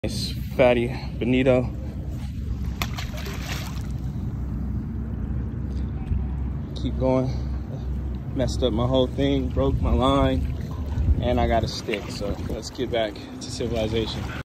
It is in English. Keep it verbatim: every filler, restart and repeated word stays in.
Nice fatty Bonito. Keep going. Messed up my whole thing, broke my line, and I got a stick. So let's get back to civilization.